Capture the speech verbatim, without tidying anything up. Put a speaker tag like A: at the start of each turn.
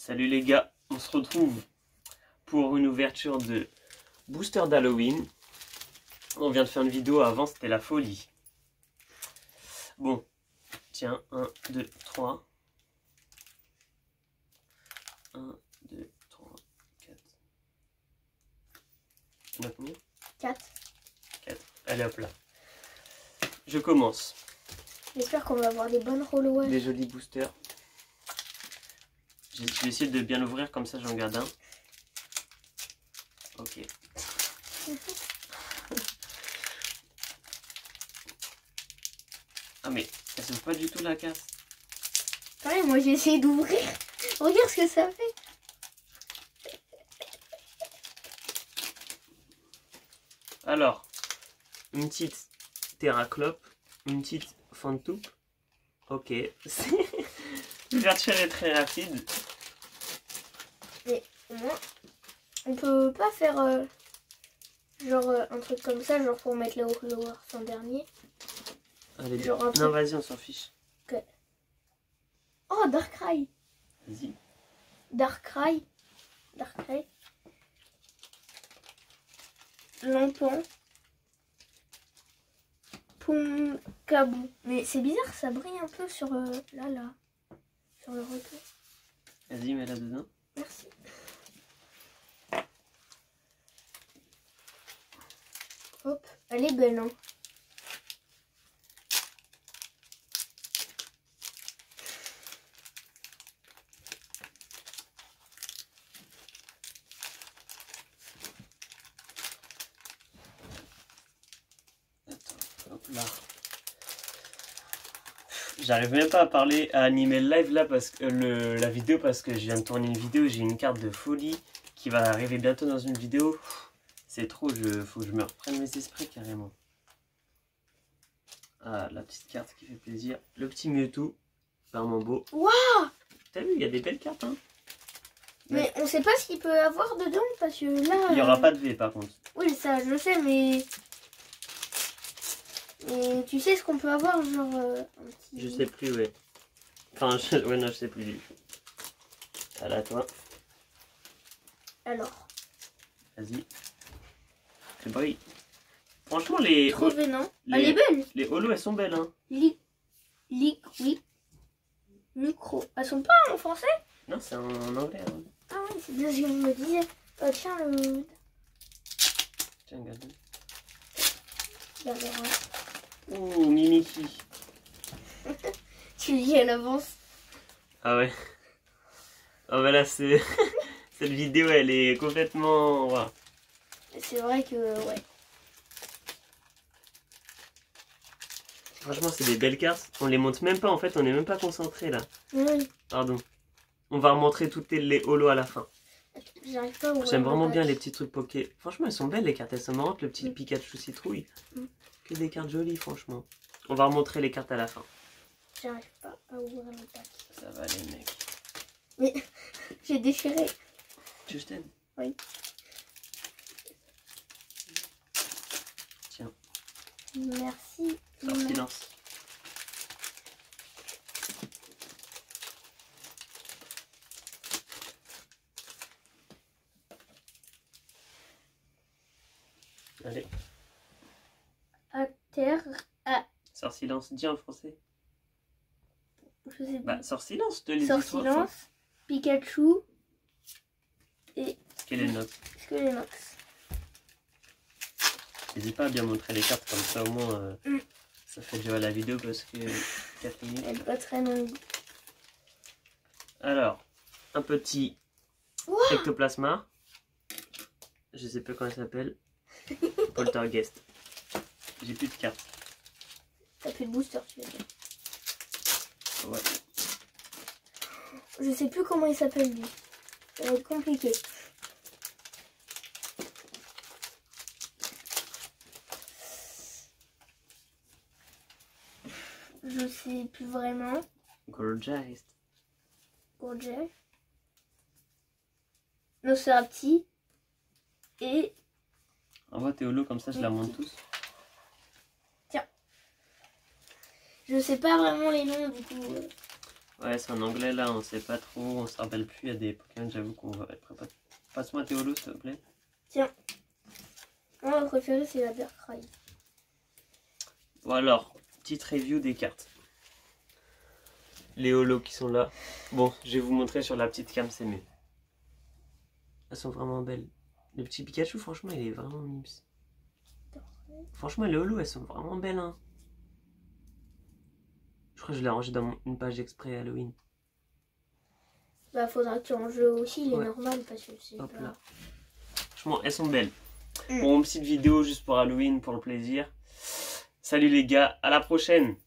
A: Salut les gars, on se retrouve pour une ouverture de booster d'Halloween. On vient de faire une vidéo, avant c'était la folie. Bon, tiens, un, deux, trois. un, deux, trois, quatre. On a combien?
B: quatre.
A: quatre. Allez hop là. Je commence.
B: J'espère qu'on va avoir des bonnes rollowers.
A: Des jolis boosters. Je vais essayer de bien l'ouvrir, comme ça j'en garde un. Ok. Ah mais, ça s'ouvre pas du tout la casse.
B: Ouais, moi j'ai essayé d'ouvrir. Regarde ce que ça fait.
A: Alors, une petite Terraclope, une petite Fantoupe. Ok. L'ouverture est très rapide.
B: Mais au moins, on peut pas faire euh, genre euh, un truc comme ça, genre pour mettre les rollowers en dernier.
A: Allez,
B: Genre un
A: non,
B: truc-
A: vas-y, on s'en fiche.
B: Ok. Oh, Darkrai.
A: Vas-y.
B: Darkrai. Darkrai. Lampon. Ponkabou. Mais c'est bizarre, ça brille un peu sur euh, là, là. Sur le retour.
A: Vas-y, mets-la dedans.
B: Merci. Hop, elle est belle, hein.
A: Attends, hop là. J'arrive même pas à parler, à animer le live là, parce que euh, le, la vidéo, parce que je viens de tourner une vidéo. J'ai une carte de folie qui va arriver bientôt dans une vidéo. C'est trop, je, faut que je me reprenne mes esprits carrément. Ah, la petite carte qui fait plaisir. Le petit Mewtwo, vraiment beau.
B: Waouh!
A: T'as vu, il y a des belles cartes, hein.
B: Mais on sait pas ce qu'il peut avoir dedans parce que là.
A: Il n'y aura
B: euh,
A: pas de V par contre.
B: Oui, ça, je sais, mais. Mais tu sais ce qu'on peut avoir, genre. euh, un petit...
A: Je sais plus, ouais. Enfin, je... ouais, non, je sais plus. Voilà, toi.
B: Alors.
A: Vas-y. C'est brille. Franchement, les,
B: Trop venant.
A: les-
B: Elle est belle.
A: les holos, elles sont belles, hein.
B: Li... Liquid. Micro. Elles sont pas en français?
A: Non, c'est en, en anglais. Hein.
B: Ah oui, c'est bien ce que je me disais. Oh, tiens, le.
A: Tiens, regarde.
B: Regarde, regarde.
A: Ouh, Mimiki.
B: Tu dis à l'avance.
A: Ah ouais. Ah bah là, c'est... Cette vidéo, elle est complètement... Voilà.
B: C'est vrai que, ouais.
A: Franchement, c'est des belles cartes. On les monte même pas, en fait, on n'est même pas concentré là.
B: Oui,
A: Pardon. On va remontrer toutes les, les holos à la fin.
B: j'arrive pas à ouvrir
A: J'aime
B: le
A: vraiment
B: pack.
A: bien les petits trucs Poké. Franchement, elles sont belles les cartes, elles sont marrantes. Le petit
B: Mm.
A: Pikachu citrouille.
B: Mm.
A: Que des cartes jolies, franchement. On va remontrer les cartes à la fin.
B: J'arrive pas à ouvrir le pack.
A: Ça va les mecs.
B: Mais j'ai déchiré.
A: Tu je t'aime.
B: Oui.
A: Tiens,
B: Merci.
A: sors silence. Allez,
B: À terre. À.
A: sors silence. Dis en français.
B: Je sais
A: Bah,
B: pas.
A: sors silence, je te les
B: Sors
A: dis trois
B: silence.
A: fois.
B: Pikachu. Et
A: Quelle est notre?
B: Skelenox.
A: N'hésite pas à bien montrer les cartes, comme ça au moins euh,
B: Mm.
A: ça fait durer la vidéo parce que quatre minutes.
B: Elle est pas très longue.
A: Alors, un petit
B: Wow.
A: ectoplasma. Je sais pas comment il s'appelle. Poltergeist. J'ai plus de cartes.
B: T'as plus de booster, tu veux dire.
A: Ouais.
B: Je sais plus comment il s'appelle lui. Ça va être compliqué. Je sais plus vraiment.
A: Gorgeist.
B: Gorget. Nosferapti. Et
A: Envoie tes holos comme ça, je la monte tous.
B: je sais pas vraiment les noms du coup.
A: Ouais, c'est en anglais là, on sait pas trop, on se rappelle plus. Il y a des Pokémon, j'avoue qu'on va être préparé. Passe-moi tes holos, s'il te plaît.
B: Tiens. Moi, mon préféré, c'est la Darkrai.
A: Bon, alors, petite review des cartes. Les holos qui sont là. Bon, je vais vous montrer sur la petite cam, c'est mieux. Elles sont vraiment belles. Le petit Pikachu, franchement, il est vraiment mips. Franchement, les holos, elles sont vraiment belles, hein. Je crois que je l'ai rangé dans mon- une page exprès Halloween.
B: Bah, faudra que tu en joues aussi, il est
A: Ouais.
B: normal parce que c'est
A: Hop
B: pas...
A: là. Franchement, elles sont belles.
B: Mm.
A: Bon, petite vidéo juste pour Halloween, pour le plaisir. Salut les gars, à la prochaine!